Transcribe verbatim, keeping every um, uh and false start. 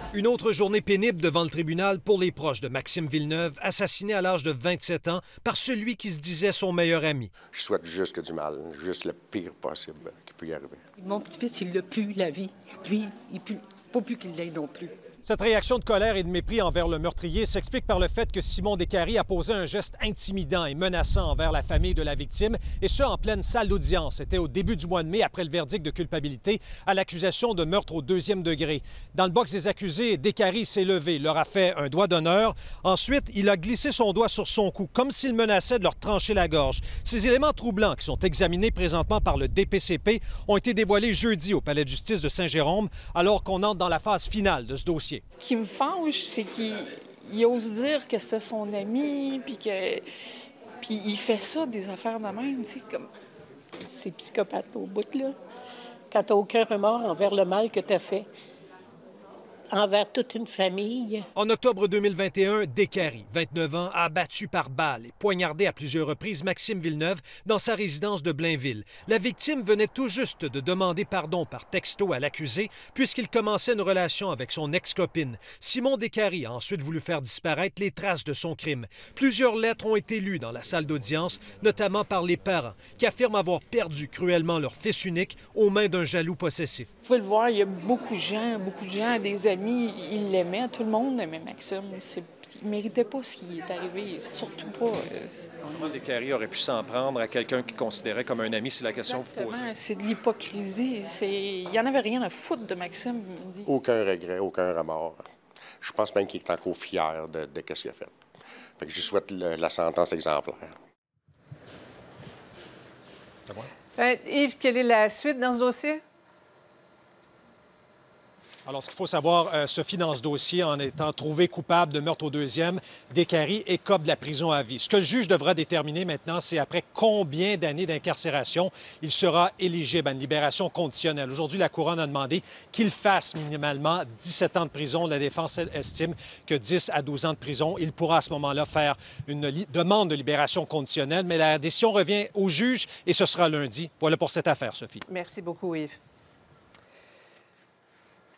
Une autre journée pénible devant le tribunal pour les proches de Maxime Villeneuve, assassiné à l'âge de vingt-sept ans par celui qui se disait son meilleur ami. Je souhaite juste que du mal, juste le pire possible qui peut y arriver. Mon petit-fils, il l'a pu, la vie. Lui, il ne faut plus qu'il l'ait non plus. Cette réaction de colère et de mépris envers le meurtrier s'explique par le fait que Simon Descaries a posé un geste intimidant et menaçant envers la famille de la victime, et ce, en pleine salle d'audience. C'était au début du mois de mai, après le verdict de culpabilité à l'accusation de meurtre au deuxième degré. Dans le box des accusés, Descaries s'est levé, leur a fait un doigt d'honneur. Ensuite, il a glissé son doigt sur son cou, comme s'il menaçait de leur trancher la gorge. Ces éléments troublants, qui sont examinés présentement par le D P C P, ont été dévoilés jeudi au Palais de justice de Saint-Jérôme, alors qu'on entre dans la phase finale de ce dossier. Ce qui me fâche, c'est qu'il il ose dire que c'était son ami, puis que puis il fait ça, des affaires de même, tu sais, comme... C'est psychopathe au bout, là. Quand t'as aucun remords envers le mal que t'as fait envers toute une famille. En octobre deux mille vingt et un, Descaries, vingt-neuf ans, a abattu par balle et poignardé à plusieurs reprises Maxime Villeneuve dans sa résidence de Blainville. La victime venait tout juste de demander pardon par texto à l'accusé puisqu'il commençait une relation avec son ex-copine. Simon Descaries a ensuite voulu faire disparaître les traces de son crime. Plusieurs lettres ont été lues dans la salle d'audience, notamment par les parents, qui affirment avoir perdu cruellement leur fils unique aux mains d'un jaloux possessif. Vous pouvez le voir, il y a beaucoup de gens, beaucoup de gens, des amis, ils l'aimaient, tout le monde aimait Maxime. Il ne méritait pas ce qui est arrivé, surtout pas... Euh... Comment Descaries aurait pu s'en prendre à quelqu'un qu'il considérait comme un ami, c'est la question que vous posez? C'est de l'hypocrisie. Il n'y en avait rien à foutre de Maxime. Aucun regret, aucun remords. Je pense même qu'il est encore fier de, de ce qu'il a fait. Fait que je souhaite le, la sentence exemplaire. C'est bon. Euh, Yves, quelle est la suite dans ce dossier? Alors, ce qu'il faut savoir, euh, Sophie, dans ce dossier, en étant trouvé coupable de meurtre au deuxième, Descaries écope de la prison à vie. Ce que le juge devra déterminer maintenant, c'est après combien d'années d'incarcération il sera éligible à une libération conditionnelle. Aujourd'hui, la Couronne a demandé qu'il fasse minimalement dix-sept ans de prison. La défense estime que dix à douze ans de prison. Il pourra à ce moment-là faire une demande de libération conditionnelle, mais la décision revient au juge et ce sera lundi. Voilà pour cette affaire, Sophie. Merci beaucoup, Yves.